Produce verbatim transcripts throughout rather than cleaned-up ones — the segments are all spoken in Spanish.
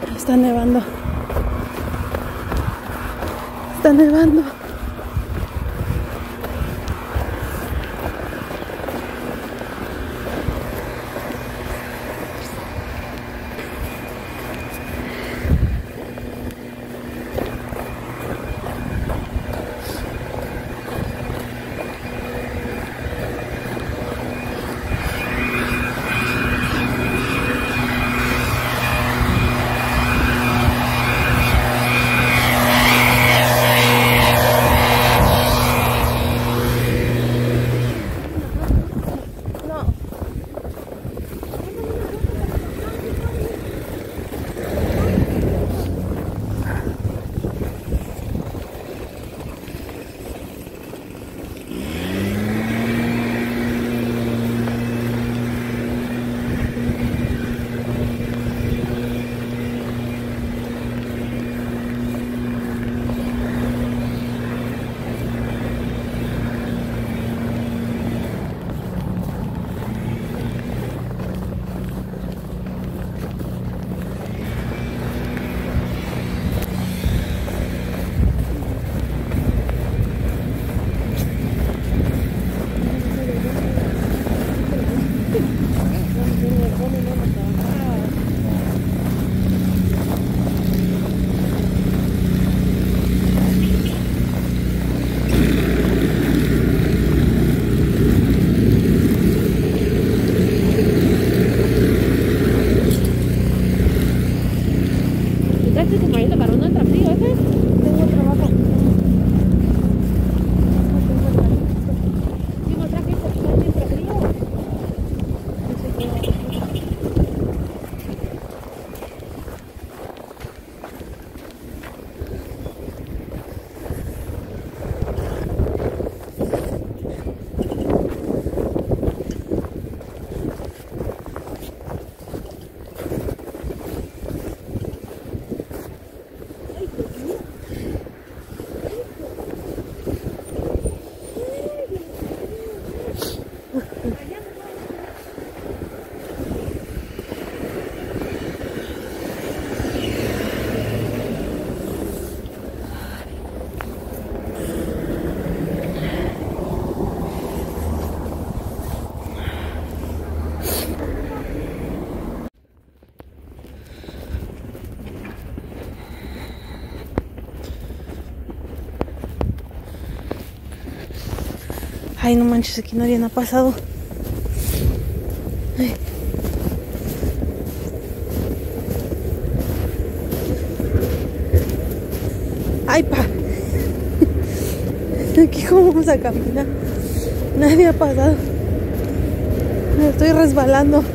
Está nevando. Está nevando. Ay, no manches, aquí nadie ha pasado. Ay. Ay, pa. Aquí cómo vamos a caminar. Nadie ha pasado. Me estoy resbalando.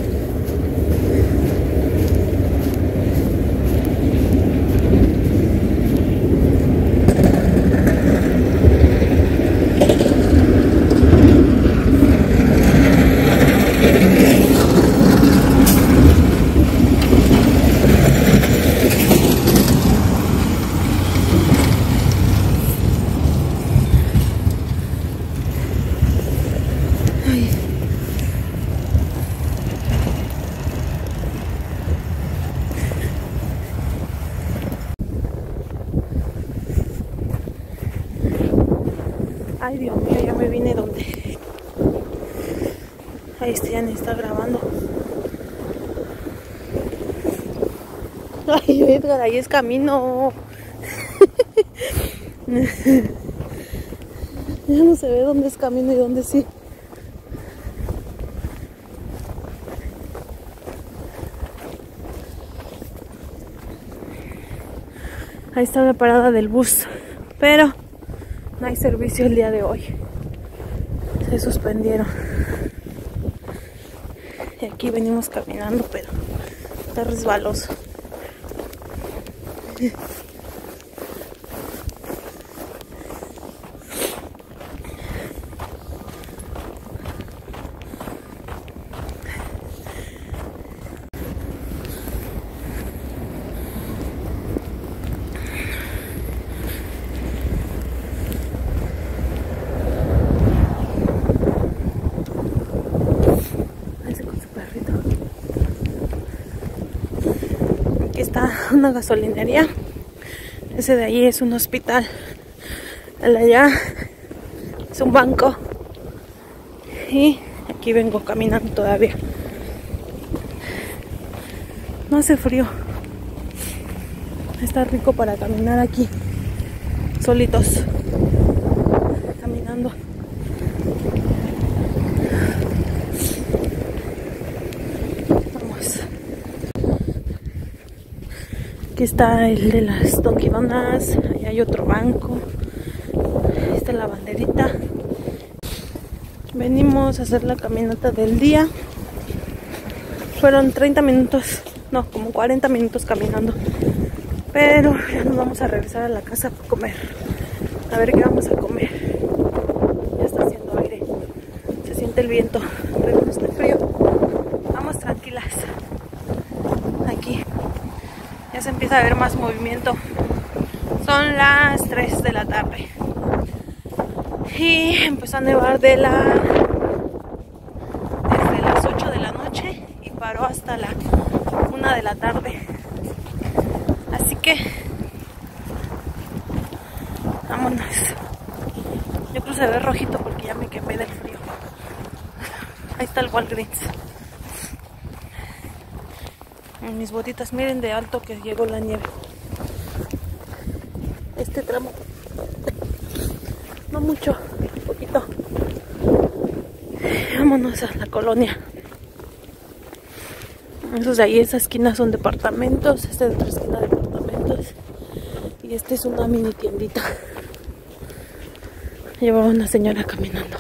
Ay, Dios mío, ya me vine donde. Ahí este ya ni está grabando. Ay, Edgar, ahí es camino. Ya no se ve dónde es camino y dónde sí. Ahí está la parada del bus, pero no hay servicio el día de hoy. Se suspendieron. Y aquí venimos caminando, pero está resbaloso. aquí está una gasolinería. Ese de ahí es un hospital. El de allá es un banco. Y aquí vengo caminando todavía. No hace frío. Está rico para caminar aquí. Solitos. Caminando. Vamos. Aquí está el de las Dunkin' Donuts. Ahí hay otro banco. Ahí está la banderita. Venimos a hacer la caminata del día. Fueron treinta minutos, no, como cuarenta minutos caminando. Pero ya nos vamos a regresar a la casa para comer. A ver qué vamos a comer. Ya está haciendo aire. Se siente el viento, pero no está frío. Vamos tranquilas. Aquí ya se empieza a ver más movimiento. Son las tres de la tarde. Y empezó a nevar de la desde las ocho de la noche y paró hasta la una de la tarde. Así que vámonos. Yo creo que se ve rojito porque ya me quemé del frío. Ahí está el Walgreens. En mis botitas, miren de alto que llegó la nieve. Este tramo, no mucho, un poquito. Vámonos a la colonia. Esos de ahí, esa esquina son departamentos. Este de otra esquina departamentos. Y este es una mini tiendita. Llevaba una señora caminando.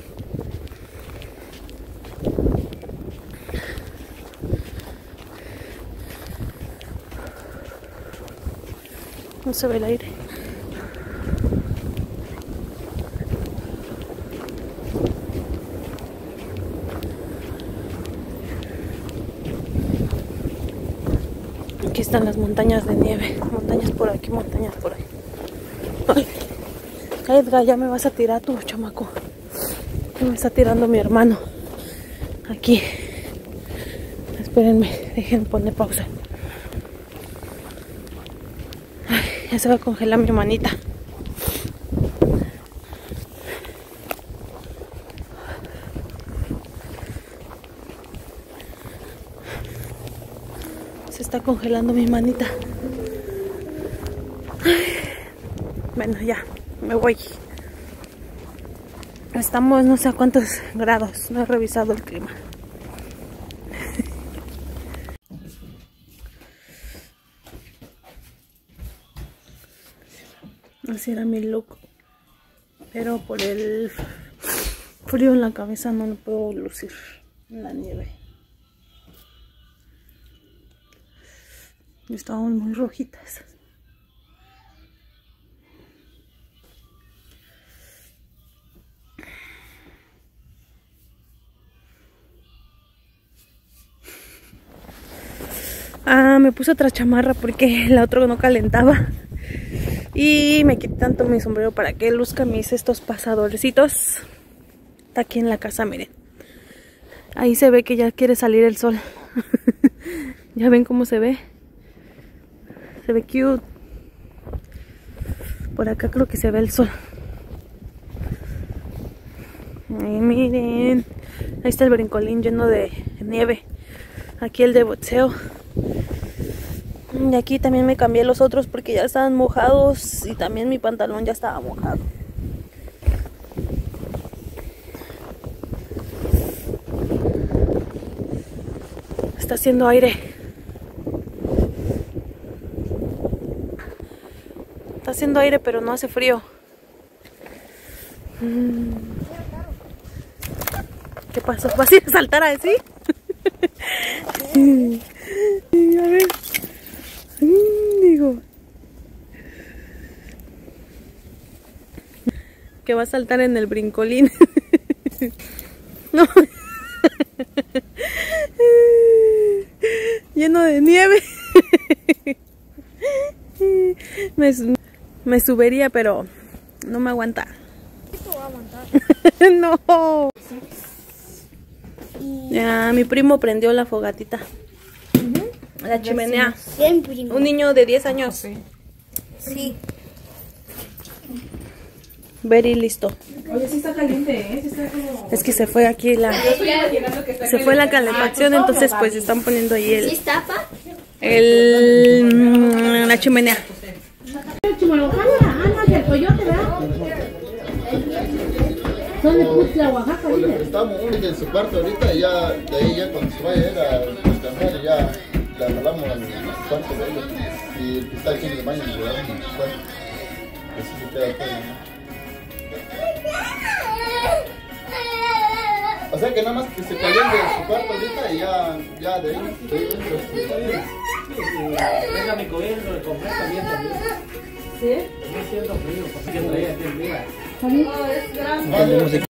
No se ve el aire. Aquí están las montañas de nieve. Montañas por aquí, montañas por ahí. Ay, Edgar, ya me vas a tirar tú, chamaco. Me está tirando mi hermano. Aquí. Espérenme, dejen poner pausa. Ay, ya se va a congelar mi manita. Se está congelando mi manita. Ay. Bueno, ya, me voy. Estamos no sé a cuántos grados. No he revisado el clima. Así era mi look. Pero por el frío en la cabeza no lo puedo lucir en la nieve. Estaban muy rojitas. Ah, me puse otra chamarra porque la otra no calentaba. Y me quité tanto mi sombrero para que luzca mis estos pasadorcitos. Está aquí en la casa, miren. Ahí se ve que ya quiere salir el sol. Ya ven cómo se ve. Se ve cute. Por acá creo que se ve el sol. Ahí miren. Ahí está el brincolín lleno de nieve. Aquí el de boxeo. Y aquí también me cambié los otros porque ya estaban mojados. Y también mi pantalón ya estaba mojado. Está haciendo aire. Está haciendo aire, pero no hace frío. Mm. ¿Qué pasó? ¿Vas a ir a saltar así? A ver. Digo. Que va a saltar en el brincolín. No. Lleno de nieve. Me, me subiría, pero no me aguanta. Va a aguantar. No. Ya, mi primo prendió la fogatita. Uh-huh. la chimenea. Siempre. Un niño de diez años. Sí. Very listo. Oye, sí está caliente, ¿eh? Sí está como... Es que se fue aquí la... Se fue la calefacción, entonces pues están poniendo ahí ¿Sí el... está, pa? el mm, la chimenea. Chimalojana, ah, no, del coyote, ¿verdad? Son de Puxla, Oaxaca, dice. Estamos únicos en su cuarto ahorita y ya de ahí ya cuando se vaya a ir a descansar ya la jalamos al cuarto de ellos y el que está aquí en el baño lo llevamos en su cuarto. Así se queda todo, ¿no? O sea que nada más que se caliente su cuarto ahorita y ya, ya de ahí. De ahí Venga mi coberto, el completo también también. ¿Sí? No siento frío, porque yo traía aquí arriba. ¿Está bien? pues,